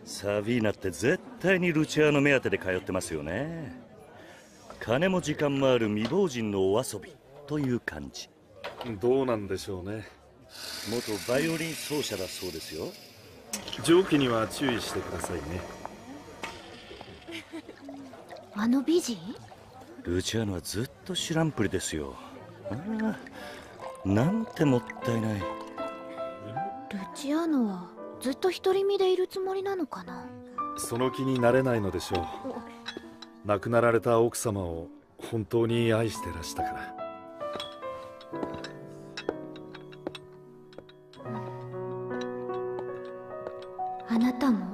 サビーナって絶対にルチアーノ目当てで通ってますよね。金も時間もある未亡人のお遊びという感じ。 どうなんでしょうね。 元バイオリン奏者だそうですよ。 上記には注意してくださいね。 あの美人？ ルチアーノはずっと知らんぷりですよ。ああ、なんてもったいない。 ルチアーノはずっと独り身でいるつもりなのかな。 その気になれないのでしょう。亡くなられた奥様を本当に愛してらしたから。 あなたも？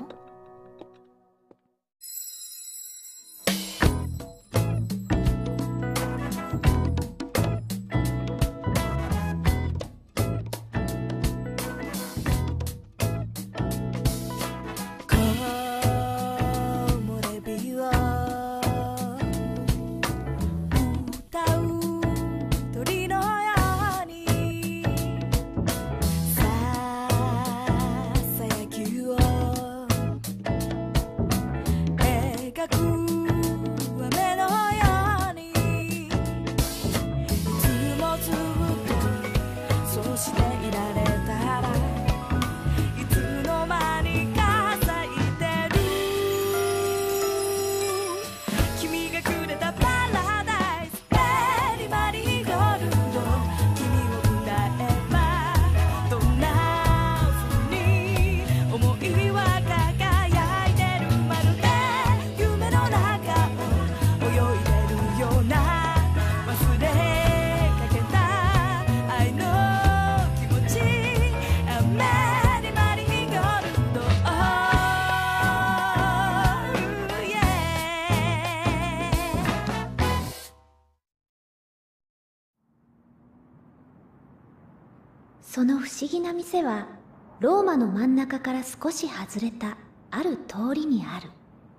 その不思議な店はローマの真ん中から少し外れたある通りにある。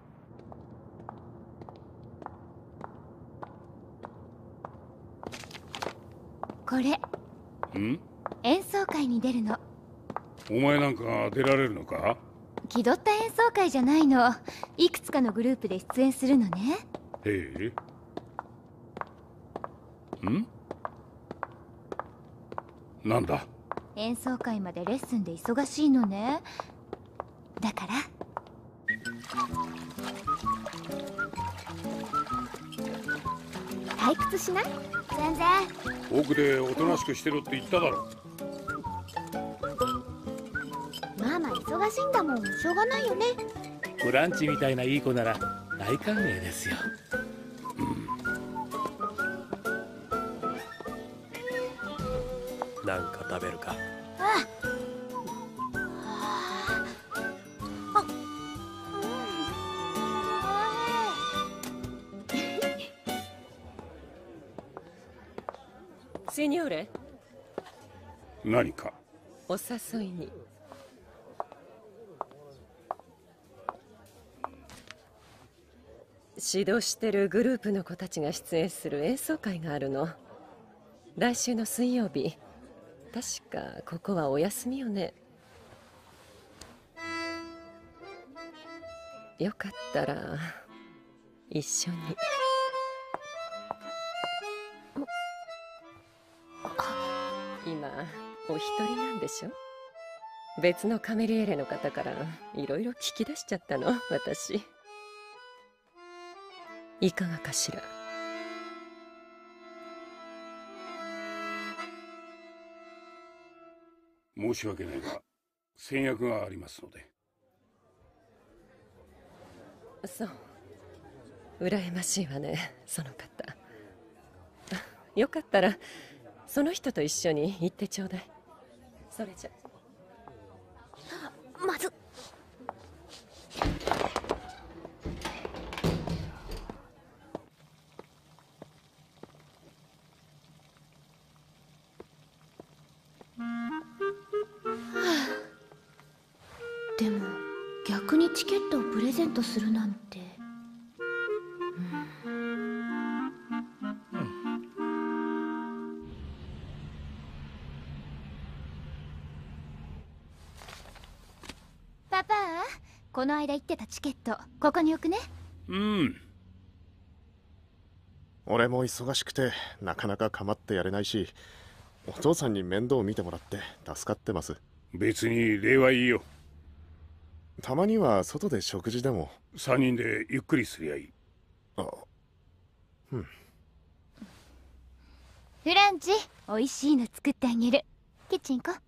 これ演奏会に出るの。 お前なんか出られるのか？ 気取った演奏会じゃないの。いくつかのグループで出演するのね。 へえ。なんだ？ 演奏会までレッスンで忙しいのね。だから退屈しない？全然。 奥でおとなしくしてろって言っただろ。 ママ忙しいんだもん、しょうがないよね。 ブランチみたいないい子なら大歓迎ですよ。 なんか食べるか？ シニョーレ。 何か？ お誘いに。指導してるグループの子たちが出演する演奏会があるの。来週の水曜日。確かここはお休みよね。よかったら一緒に。今お一人なんでしょ？別のカメリエレの方からいろいろ聞き出しちゃったの、私。いかがかしら？ 申し訳ないが先約がありますので。 そう、羨ましいわね、その方。よかったらその人と一緒に行ってちょうだい。それじゃ。 まずでも逆にチケットをプレゼントするなんて。パパ、 この間言ってたチケットここに置くね。 うん。 俺も忙しくてなかなか構ってやれないし、お父さんに面倒見てもらって助かってます。 別に礼はいいよ。 たまには外で食事でも。 3人でゆっくりすりゃいい。 あ、うん。 フランチ、美味しいの作ってあげる。キッチン行こ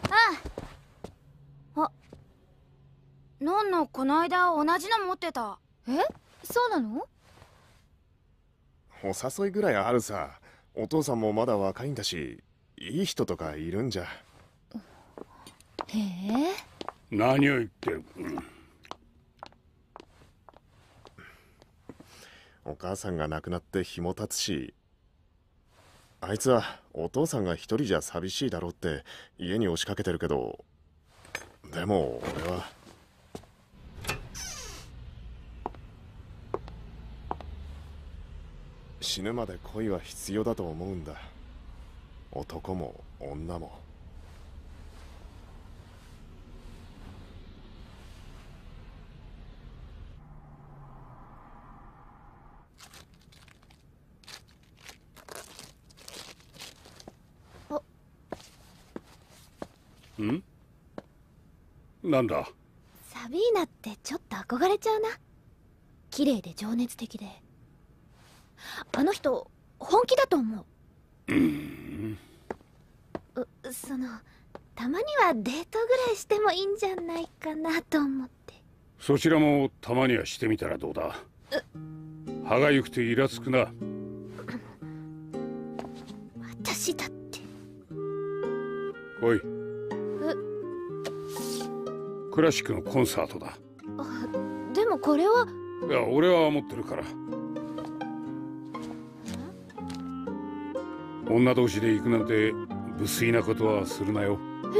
う。 あ、のんのこの間同じの持ってた。 え、そうなの？ お誘いぐらいあるさ。お父さんもまだ若いんだし、いい人とかいるんじゃ。 へえ。 何を言ってる。 お母さんが亡くなって日も経つし、あいつはお父さんが一人じゃ寂しいだろうって家に押しかけてるけど、でも俺は死ぬまで恋は必要だと思うんだ。男も女も。 ん？なんだ？ サビーナってちょっと憧れちゃうな。綺麗で情熱的で、あの人本気だと思う。そのたまにはデートぐらいしてもいいんじゃないかなと思って。 そちらもたまにはしてみたらどうだ。歯がゆくてイラつくな。 私だって。 おい、クラシックのコンサートだ。 あ、でもこれは。 いや、俺は持ってるから。女同士で行くなんて無粋なことはするなよ。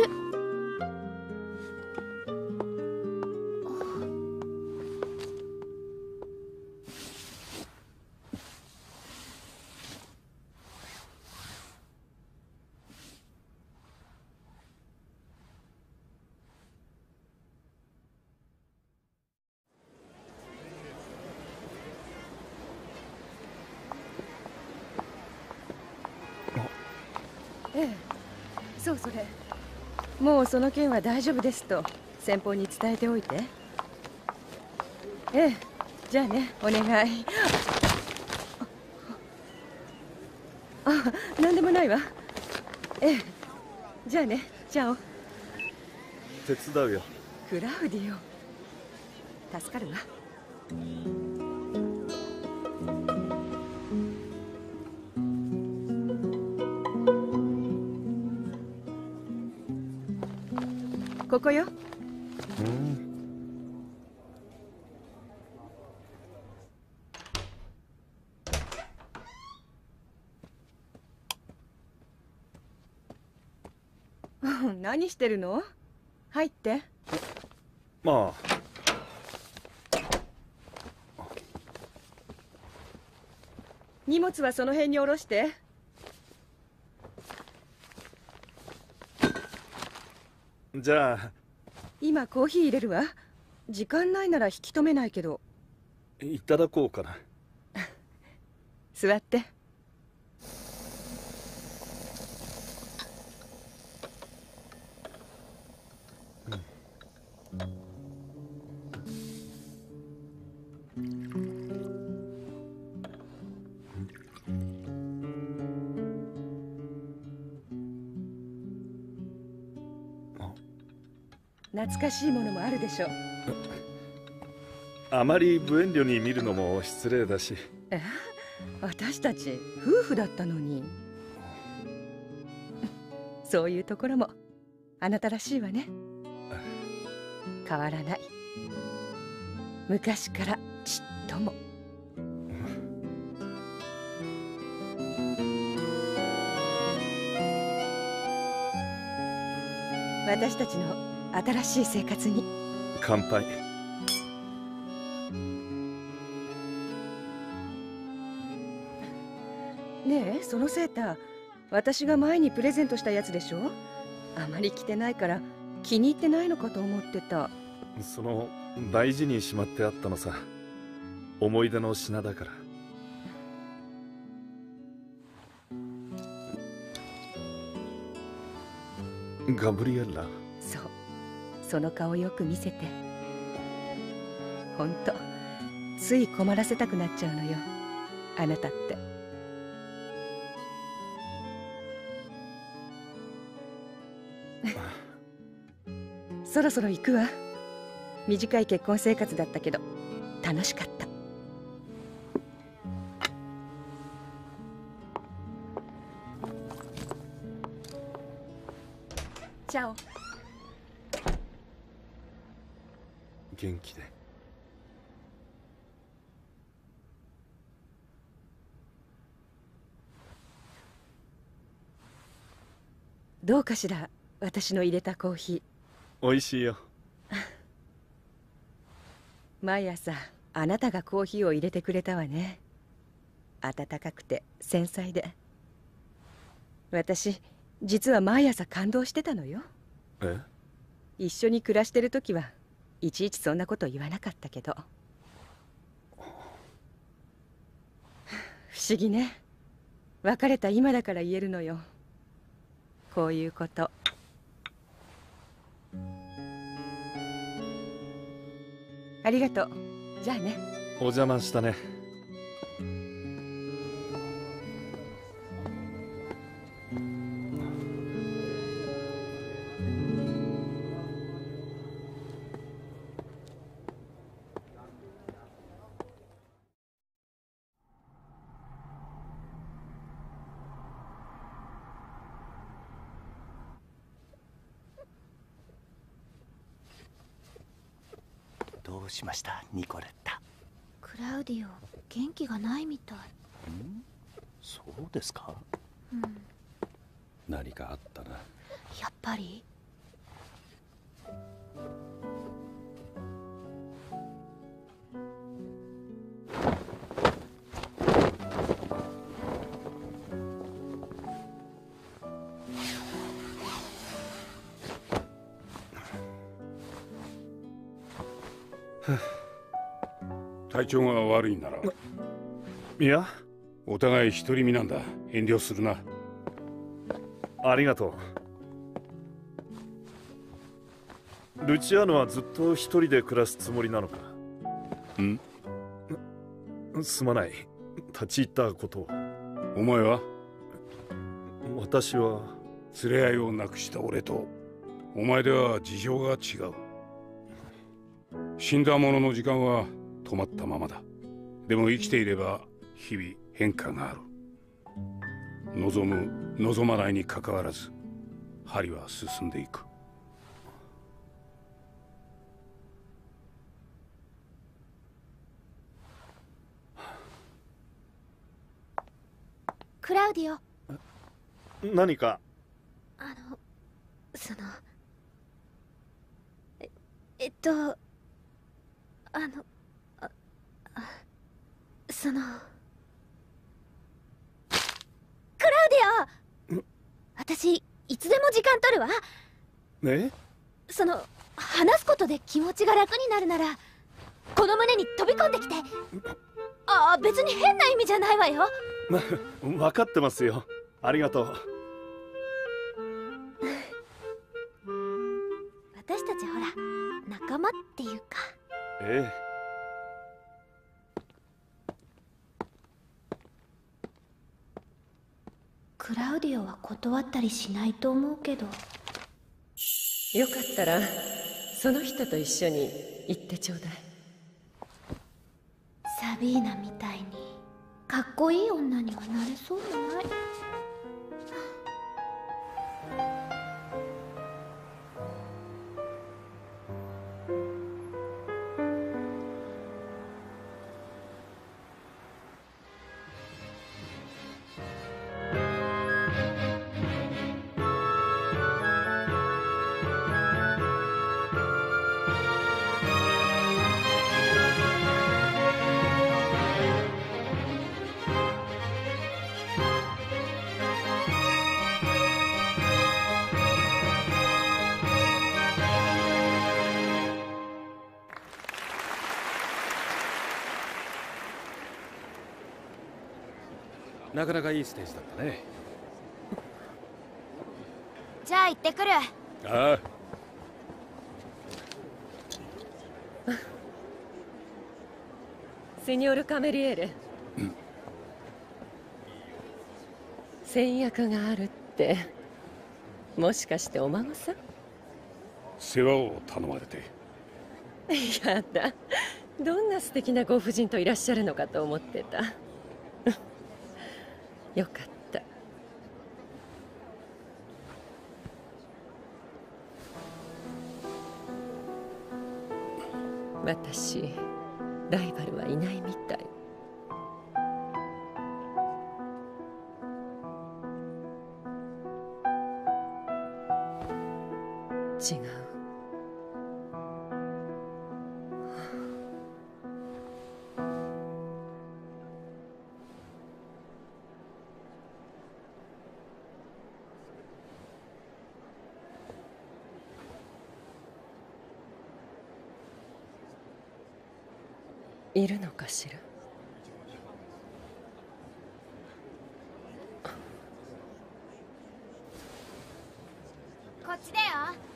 ええ、そうそれ。もうその件は大丈夫ですと先方に伝えておいて。ええ、じゃあね、お願い。あ、なんでもないわ。ええ、じゃあね、チャオ。 手伝うよ。 クラウディオ、助かるわ。ここよ。何してるの？入って。 まあ。 荷物はその辺に下ろして。 じゃあ今コーヒー入れるわ。時間ないなら引き止めないけど。 いただこうかな。 座って。懐かしいものもあるでしょう。 あまり無遠慮に見るのも失礼だし。 私たち夫婦だったのに。そういうところもあなたらしいわね。変わらない。昔からちっとも。私たちの新しい生活に乾杯。 ねえ、そのセーター私が前にプレゼントしたやつでしょ。あまり着てないから気に入ってないのかと思ってた。 大事にしまってあったのさ。思い出の品だから。ガブリエラ。 そう、その顔よく見せて。ほんとつい困らせたくなっちゃうのよ、あなたって。そろそろ行くわ。短い結婚生活だったけど楽しかった。チャオ。 元気で。 どうかしら、私の入れたコーヒー。 おいしいよ。 毎朝あなたがコーヒーを入れてくれたわね。温かくて繊細で。私実は毎朝感動してたのよ。 え？ 一緒に暮らしてる時はいちいちそんなこと言わなかったけど。不思議ね。別れた今だから言えるのよ、こういうこと。ありがとう。じゃあね。 お邪魔したね。 どうしましたニコレッタ？ クラウディオ元気がないみたい。 そうですか？ うん、 何かあったな。 やっぱり。 体調が悪いなら。 いや、 お互い独り身なんだ。遠慮するな。 ありがとう。ルチアーノはずっと一人で暮らすつもりなのか？すまない、立ち入ったことを。 お前は？ 私は連れ合いを亡くした俺とお前では事情が違う。死んだ者の時間は止まったままだ。でも生きていれば日々変化がある。望む望まないにかかわらず針は進んでいく。 クラウディオ。 何か？ そのそのクラウディオ、私いつでも時間取るわ。 え？ その話すことで気持ちが楽になるならこの胸に飛び込んできて。ああ、別に変な意味じゃないわよ。 分かってますよ。ありがとう。 私たちほら仲間っていうか。 ええ。 クラウディオは断ったりしないと思うけど。 よかったらその人と一緒に行ってちょうだい。 サビーナみたいにかっこいい女にはなれそうもない。 なかなかいいステージだったね。 じゃあ行ってくる。 ああ、 セニョール・カメリエーレ、先約があるって、もしかしてお孫さん？ 世話を頼まれて。 やだ、どんな素敵なご婦人といらっしゃるのかと思ってた。よかった。私、ライバルはいないみたい。違う。いるのかしら。 こっちだよ。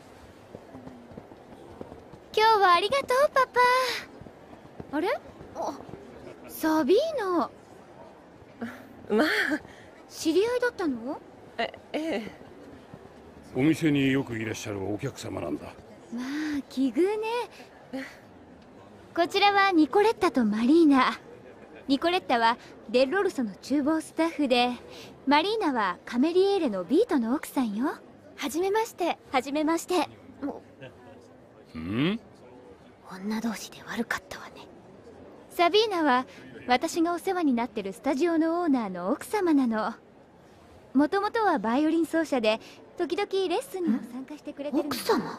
今日はありがとうパパ。あれ？サビーナ。 まあ、 知り合いだったの？ ええ。 お店によくいらっしゃるお客様なんだ。 まあ奇遇ね。こちらはニコレッタとマリーナ。ニコレッタはデッロルソの厨房スタッフで、マリーナはカメリエーレのビートの奥さんよ。はじめまして。はじめまして。 うん？ 女同士で悪かったわね。サビーナは私がお世話になってるスタジオのオーナーの奥様なの。もともとはバイオリン奏者で、時々レッスンにも参加してくれてるの。奥様？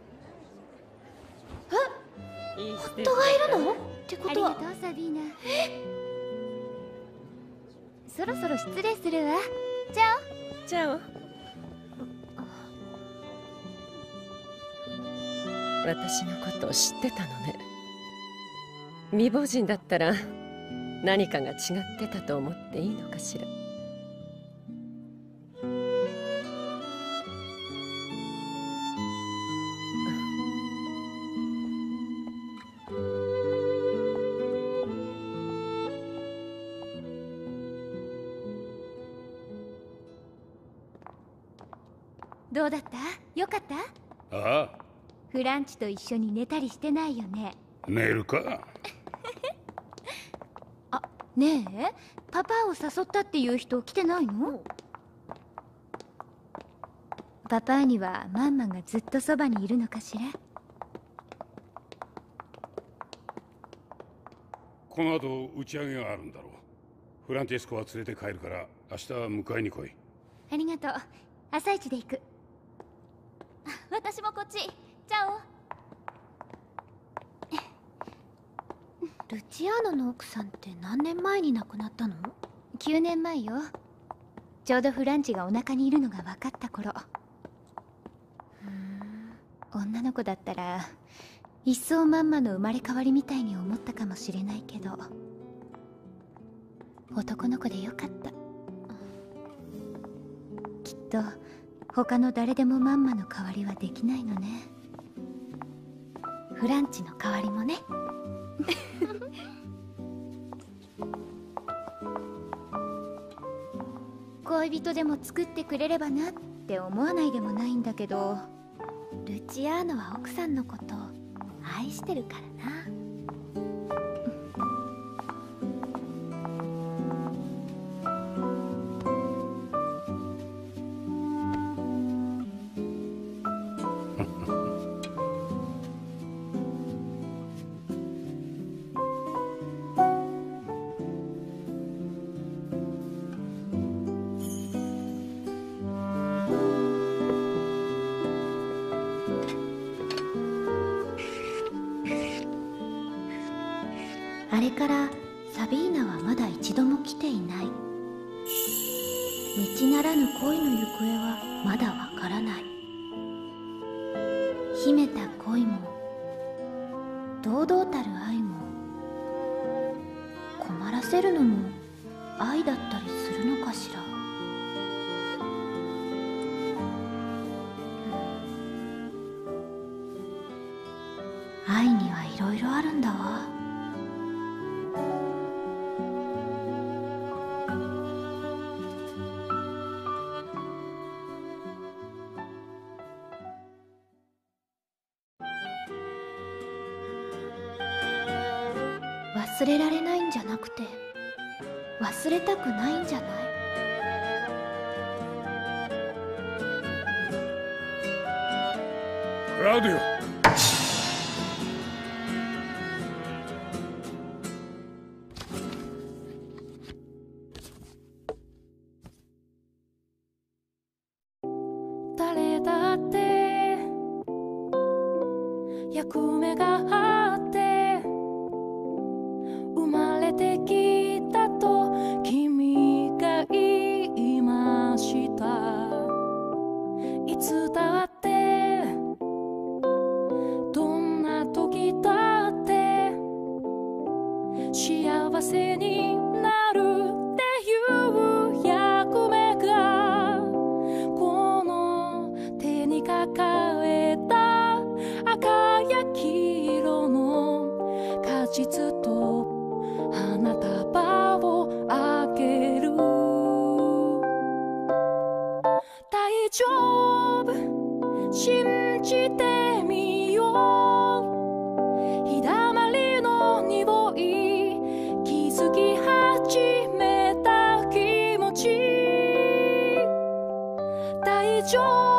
夫がいるの？ってことは。ありがとうサビーナ。そろそろ失礼するわ。チャオ。 チャオ。私のことを知ってたのね。未亡人だったら何かが違ってたと思っていいのかしら。 どうだった？よかった？ ああ、 フランチと一緒に寝たりしてないよね。 寝るか。 あ、ねえ、パパを誘ったっていう人来てないの？パパにはマンマがずっとそばにいるのかしら？ この後打ち上げがあるんだろう。フランチェスコは連れて帰るから明日迎えに来い。 ありがとう。朝一で行く。私もこっち。チャオ。ルチアーノの奥さんって何年前に亡くなったの？9年前よ。ちょうどフランチがお腹にいるのが分かった頃。女の子だったら一層マンマの生まれ変わりみたいに思ったかもしれないけど、男の子でよかった。きっと他の誰でもマンマの代わりはできないのね。フランチの代わりもね。恋人でも作ってくれればなって思わないでもないんだけど、ルチアーノは奥さんのことを愛してるからな。あれからサビーナはまだ一度も来ていない。道ならぬ恋の行方はまだわからない。秘めた恋も堂々たる愛も、困らせるのも愛だったりするのかしら。愛にはいろいろあるんだわ。忘れられないんじゃなくて忘れたくないんじゃない？ クラウディオ、 誰だって役目があって生まれてきたと君が言いました。いつだってどんな時だって幸せになるっていう役目がこの手に抱えた赤や黄色の果実と花束をあげる。大丈夫、信じてみよう。日だまりの匂い気づき始めた気持ち。大丈夫